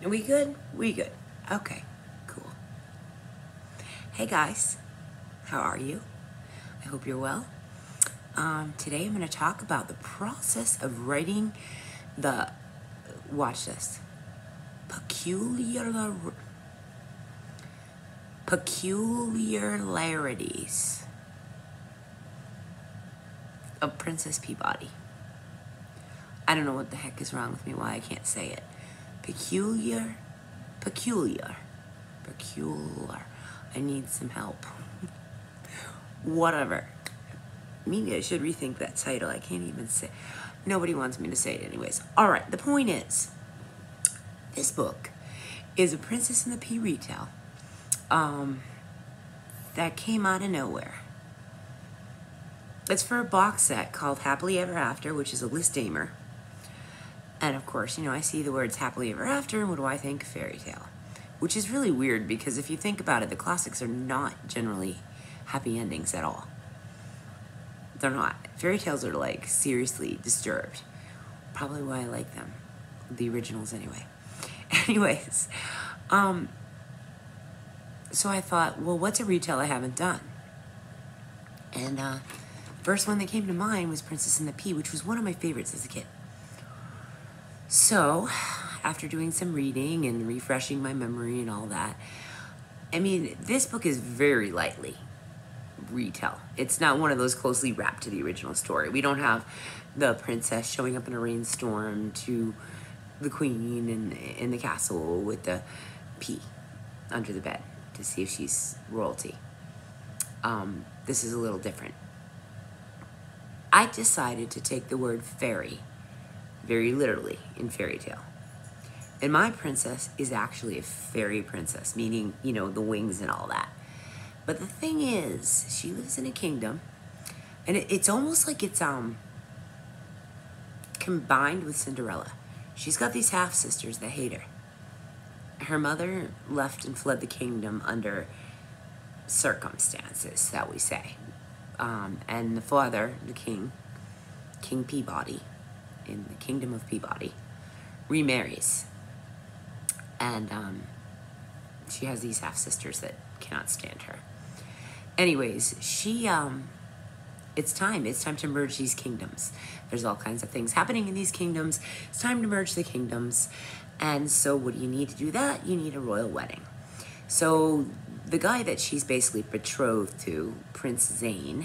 Are we good? We good. Okay, cool. Hey guys, how are you? I hope you're well. Today I'm going to talk about the process of writing the, watch this, peculiarities of Princess Peabody. I don't know what the heck is wrong with me, why I can't say it. Peculiar. I need some help. Whatever. Maybe I should rethink that title. I can't even say. Nobody wants me to say it anyways. All right, the point is, this book is A Princess and the Pea retell that came out of nowhere. It's for a box set called Happily Ever After, which is a Liz Damer. And of course, you know, I see the words happily ever after, and what do I think? Fairy tale. Which is really weird because if you think about it, the classics are not generally happy endings at all. They're not. Fairy tales are like seriously disturbed. Probably why I like them. The originals anyway. Anyways, so I thought, well, what's a retell I haven't done? And first one that came to mind was Princess and the Pea, which was one of my favorites as a kid. So, after doing some reading and refreshing my memory and all that, I mean, this book is very lightly retell. It's not one of those closely wrapped to the original story. We don't have the princess showing up in a rainstorm to the queen in the castle with the pea under the bed to see if she's royalty. This is a little different. I decided to take the word fairy very literally in fairy tale. And my princess is actually a fairy princess, meaning, you know, the wings and all that. But the thing is, she lives in a kingdom, and it's almost like it's combined with Cinderella. She's got these half-sisters that hate her. Her mother left and fled the kingdom under circumstances, that we say. And the father, the king, King Peabody, in the kingdom of Peabody, remarries. And she has these half-sisters that cannot stand her. Anyways, she, it's time to merge these kingdoms. There's all kinds of things happening in these kingdoms. It's time to merge the kingdoms. And so what do you need to do that? You need a royal wedding. So the guy that she's basically betrothed to, Prince Zane,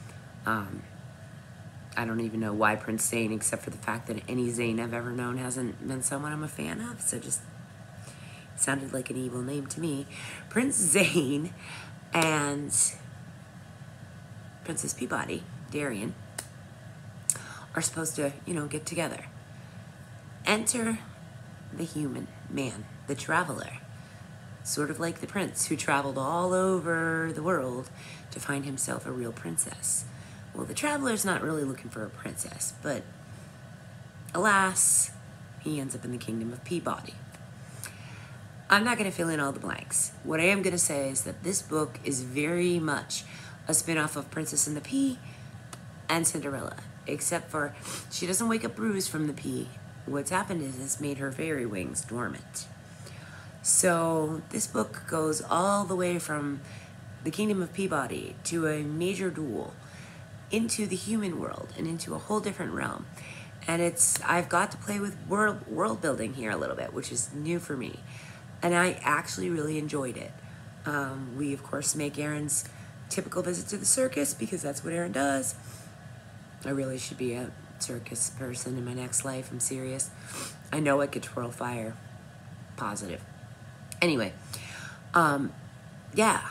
I don't even know why Prince Zane, except for the fact that any Zane I've ever known hasn't been someone I'm a fan of, so just sounded like an evil name to me. Prince Zane and Princess Peabody, Darien, are supposed to, you know, get together. Enter the human man, the traveler, sort of like the prince who traveled all over the world to find himself a real princess. Well, the traveler's not really looking for a princess, but alas, he ends up in the kingdom of Peabody. I'm not going to fill in all the blanks. What I am going to say is that this book is very much a spin-off of Princess and the Pea and Cinderella, except for she doesn't wake up bruised from the pea. What's happened is it's made her fairy wings dormant. So this book goes all the way from the kingdom of Peabody to a major duel into the human world and into a whole different realm. And I've got to play with world building here a little bit, which is new for me. And I actually really enjoyed it. We, of course, make Erin's typical visit to the circus because that's what Erin does. I really should be a circus person in my next life. I'm serious. I know I could twirl fire. Positive. Anyway, yeah.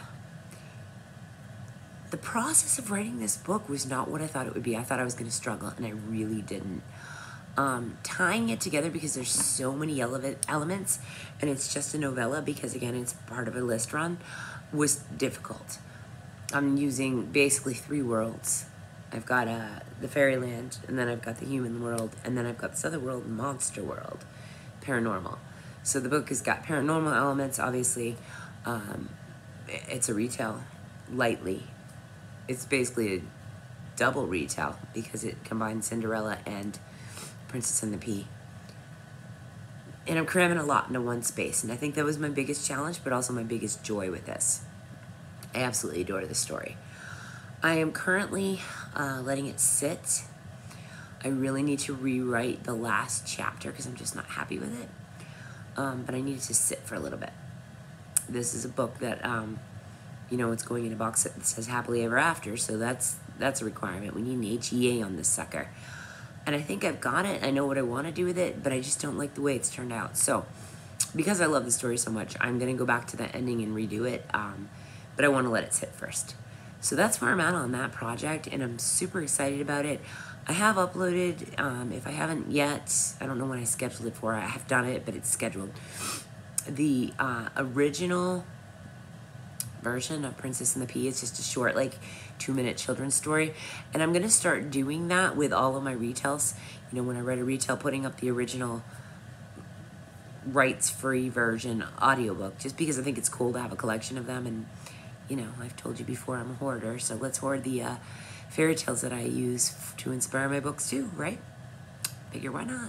The process of writing this book was not what I thought it would be. I thought I was going to struggle, and I really didn't. Tying it together because there's so many elements, and it's just a novella because, again, it's part of a list run, was difficult. I'm using basically 3 worlds. I've got the fairyland, and then I've got the human world, and then I've got this other world, monster world, paranormal. So the book has got paranormal elements, obviously. It's a retell, lightly. It's basically a double retell because it combines Cinderella and Princess and the Pea. And I'm cramming a lot into one space. And I think that was my biggest challenge, but also my biggest joy with this. I absolutely adore this story. I am currently letting it sit. I really need to rewrite the last chapter because I'm just not happy with it. But I need it to sit for a little bit. This is a book that, it's going in a box set that says Happily Ever After, so that's a requirement. We need an HEA on this sucker. And I think I've got it. I know what I want to do with it, but I just don't like the way it's turned out. So, because I love the story so much, I'm going to go back to the ending and redo it, but I want to let it sit first. So that's where I'm at on that project, and I'm super excited about it. I have uploaded, if I haven't yet, I don't know when I scheduled it for. I have done it, but it's scheduled. The original version of Princess and the Pea is just a short, 2-minute children's story. And I'm going to start doing that with all of my retells. When I write a retell, putting up the original rights-free version audiobook, just because I think it's cool to have a collection of them. And, I've told you before, I'm a hoarder, so let's hoard the fairy tales that I use to inspire my books too, right? Figure why not?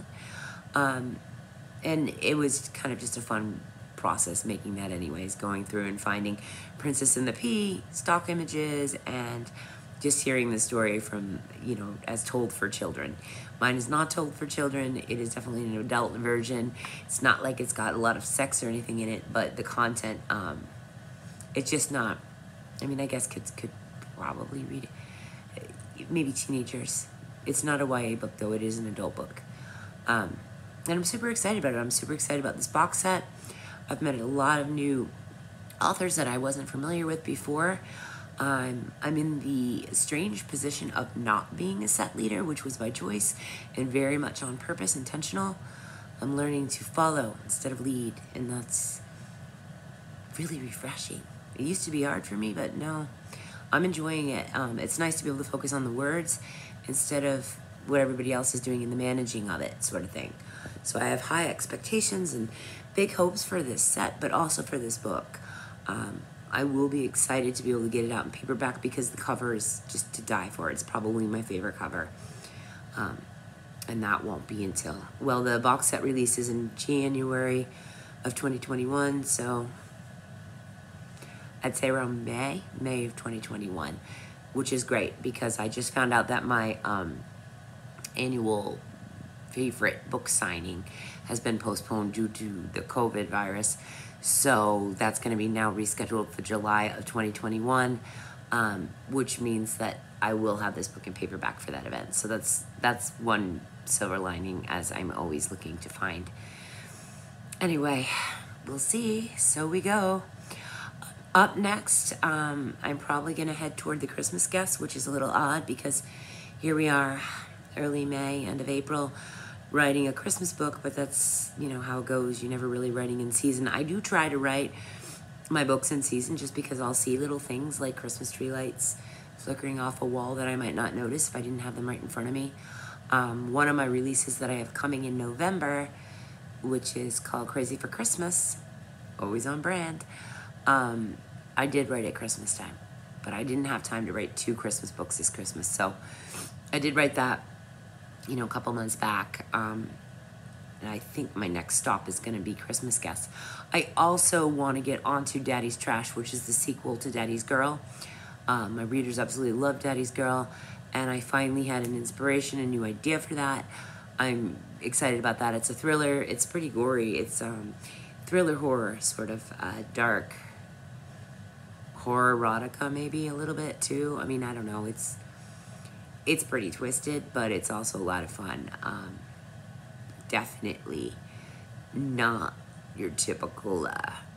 And it was kind of just a fun process making that anyways, going through and finding Princess and the Pea stock images and just hearing the story from, as told for children. Mine is not told for children. It is definitely an adult version. It's not like it's got a lot of sex or anything in it, but the content, it's just not, I guess kids could probably read it. Maybe teenagers. It's not a YA book, though. It is an adult book. And I'm super excited about it. I'm super excited about this box set. I've met a lot of new authors that I wasn't familiar with before. I'm in the strange position of not being a set leader, which was by choice and very much on purpose, intentional. I'm learning to follow instead of lead, and that's really refreshing. It used to be hard for me, but no, I'm enjoying it. It's nice to be able to focus on the words instead of what everybody else is doing in the managing of it, sort of thing. So I have high expectations and big hopes for this set, but also for this book. I will be excited to be able to get it out in paperback because the cover is just to die for. It's probably my favorite cover. And that won't be until, the box set releases in January of 2021, so I'd say around May of 2021, which is great because I just found out that my annual favorite book signing has been postponed due to the COVID virus. So that's going to be now rescheduled for July of 2021, which means that I will have this book in paperback for that event. So that's one silver lining, as I'm always looking to find. Anyway, we'll see. So we go. Up next, I'm probably going to head toward the Christmas Guest, which is a little odd because here we are, early May, end of April, writing a Christmas book, but that's, how it goes. You're never really writing in season. I do try to write my books in season just because I'll see little things like Christmas tree lights flickering off a wall that I might not notice if I didn't have them right in front of me. One of my releases that I have coming in November, which is called Crazy for Christmas, always on brand, I did write at Christmas time, but I didn't have time to write 2 Christmas books this Christmas. So I did write that, a couple months back. And I think my next stop is going to be Christmas Guest. I also want to get onto Daddy's Trash, which is the sequel to Daddy's Girl. My readers absolutely love Daddy's Girl, and I finally had an inspiration, a new idea for that. I'm excited about that. It's a thriller. It's pretty gory. It's thriller horror, sort of dark horror erotica, maybe a little bit too. I don't know. It's pretty twisted, but it's also a lot of fun. Definitely not your typical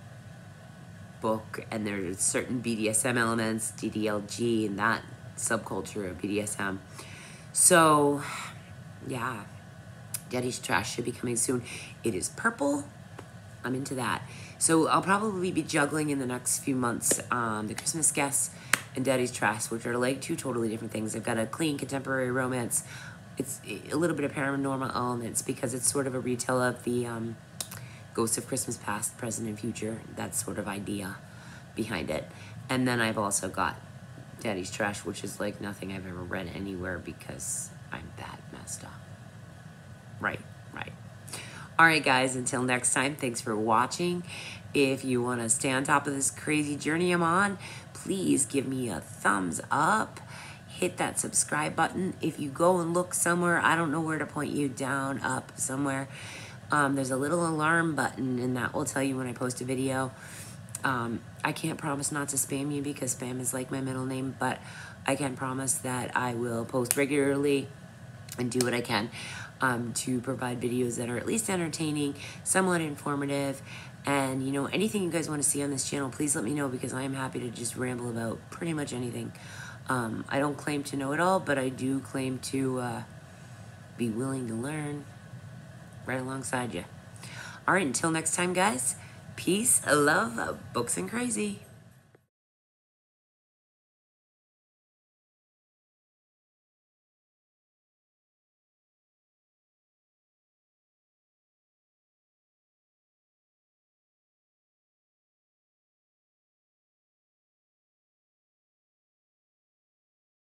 book, and there's certain BDSM elements, DDLG, and that subculture of BDSM. So, yeah, Daddy's Trash should be coming soon. It is purple. I'm into that. So I'll probably be juggling in the next few months the Christmas Guest and Daddy's Trash, which are 2 totally different things. I've got a clean contemporary romance. It's a little bit of paranormal elements because it's sort of a retell of the Ghosts of Christmas Past, Present, and Future. That sort of idea behind it. And then I've also got Daddy's Trash, which is like nothing I've ever read anywhere because I'm that messed up. Right. All right, guys, until next time, thanks for watching. If you want to stay on top of this crazy journey I'm on, please give me a thumbs up. Hit that subscribe button. If you go and look somewhere, I don't know where to point you, down, up, somewhere. There's a little alarm button, and that will tell you when I post a video. I can't promise not to spam you because spam is like my middle name, but I can promise that I will post regularly and do what I can to provide videos that are at least entertaining, somewhat informative, and you know, anything you guys want to see on this channel, please let me know, because I am happy to just ramble about pretty much anything. I don't claim to know it all, but I do claim to be willing to learn right alongside you. All right, until next time, guys, peace, love, books, and crazy.